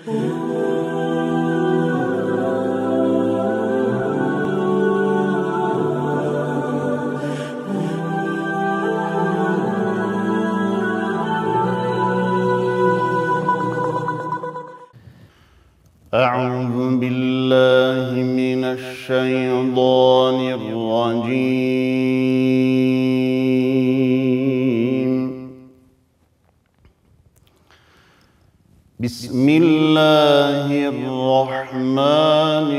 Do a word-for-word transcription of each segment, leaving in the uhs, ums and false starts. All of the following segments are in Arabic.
أعوذ بالله من الشيطان الرجيم. بسم الله الرحمن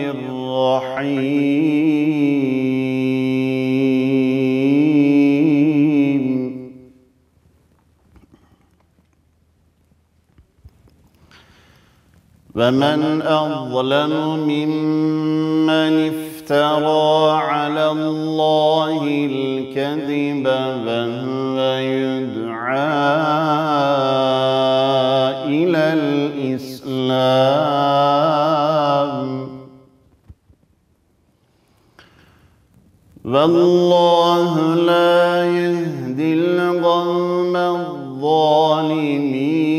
الرحيم. ومن أظلم ممن افترى على الله الكذب وهو يدعى إلى الإسلام والله لا يهدي القوم الظالمين.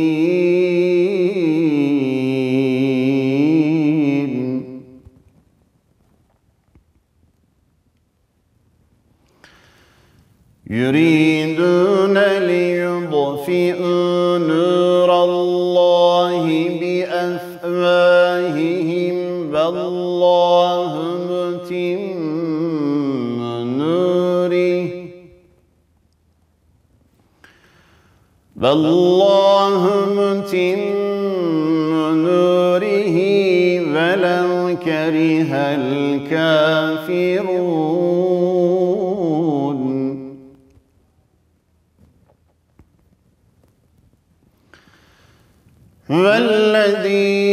يريدون ليطفئوا نور الله بأفواههم والله متم نوره والله متم نوره ولو كره الكافرون. والذي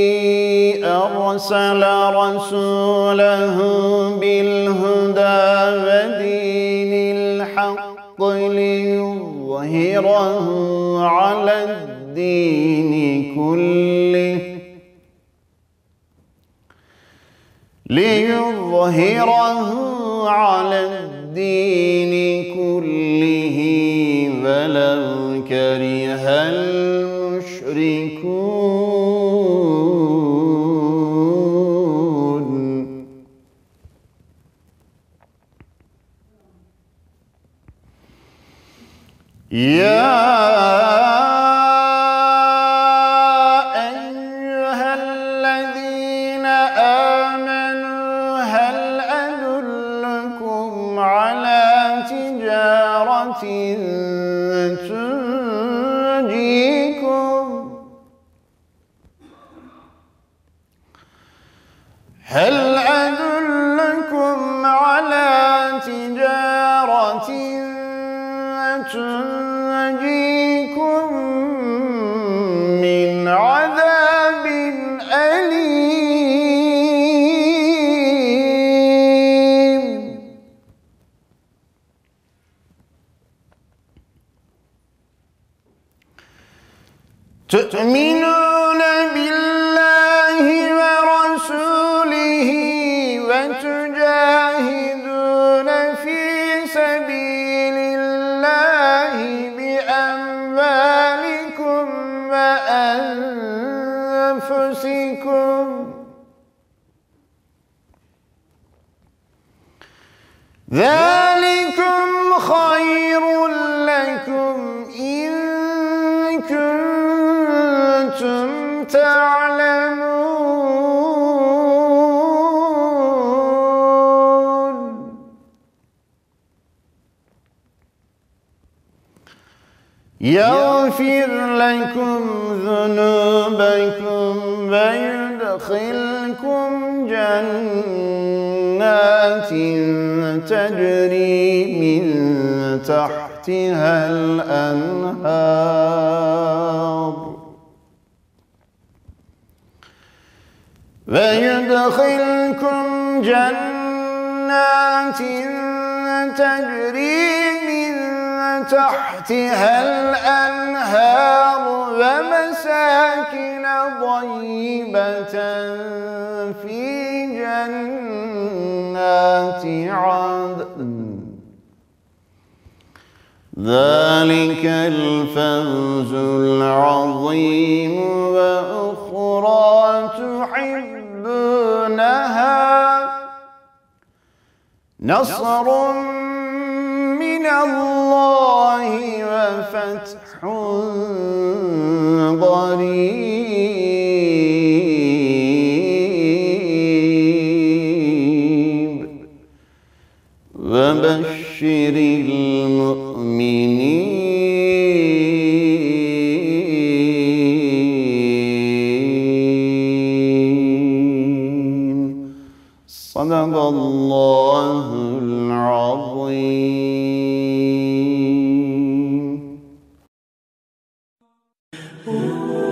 أرسل رسوله بالهدى ودين الحق ليظهره على الدين كله ليظهره على الدين كله ولو كره المشركون. يا أيها الذين آمنوا هل أدلكم على تجارة تنجيكم هل أدلكم على تجارة تنجيكم من عذاب أليم. تؤمنون بالله ورسوله وتجاهدون في سبيل الله بأموالكم وأنفسكم ذلكم خير لكم إن كنتم تعلمون. يغفر لكم ذنوبكم ويدخلكم جنات تجري من تحتها الأنهار ويدخلكم جنات تجري من تحتها الأنهار ومساكن طيبة في جنات عدن ذلك الفوز العظيم. وأخرى نصر من الله وفتح قريب وبشر المؤمنين صدق الله العظيم.